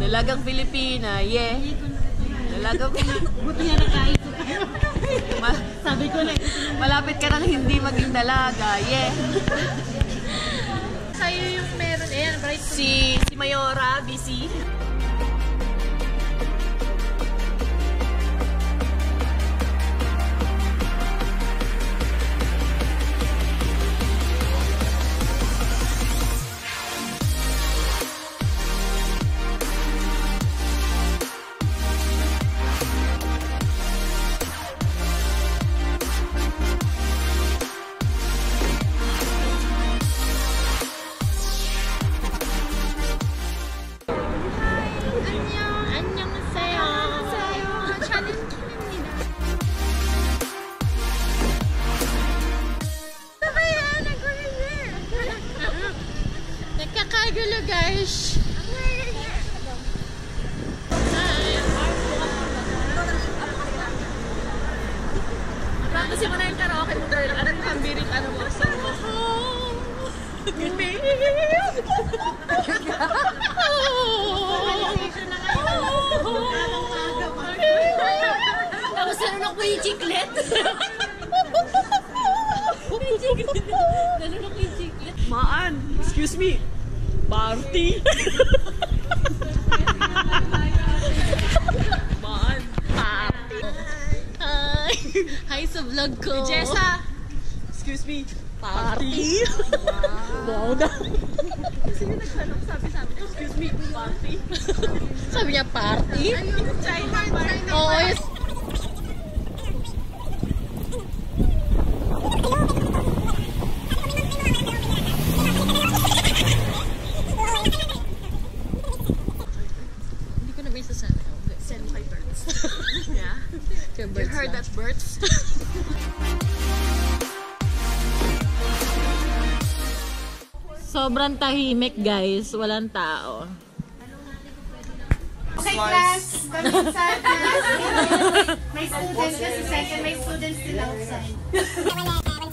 Dalagang Pilipina, yeah. Dalagang Pilipina. Buti nga nakain ko kayo. Sabi ko na, malapit ka nang hindi maging dalaga, yeah. Sa'yo yung meron, ayan, bright. Si Mayora, busy. Nagkakagulo guys. Kasi mo na yung karaoke mo, girl. Ano yung pambirit, ano mo? So, tapos nalunok mo yung chiclet. Nalunok yung chiclet. Maan, excuse me. Party. Maan, party. Hi sa vlog ko. Jessa, excuse me. Party. Wow daw. Kasi yung nagtanong sabi, excuse me, party. Sabi niya party? China. Oo, yes. Hindi ko na may sasabi. Send mo kay Birds. Yeah? Kaya You birds heard lang. that, Birds? Sobrang tahimik guys. Walang tao. Okay, class. Come inside, class. May students kasi second, may students still outside.